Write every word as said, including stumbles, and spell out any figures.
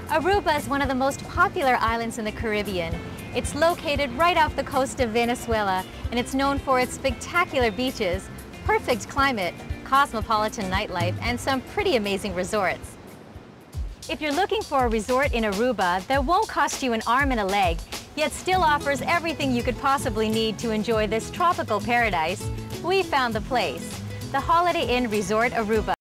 Aruba is one of the most popular islands in the Caribbean. It's located right off the coast of Venezuela, and it's known for its spectacular beaches, perfect climate, cosmopolitan nightlife, and some pretty amazing resorts. If you're looking for a resort in Aruba that won't cost you an arm and a leg, yet still offers everything you could possibly need to enjoy this tropical paradise, we found the place, the Holiday Inn Resort Aruba.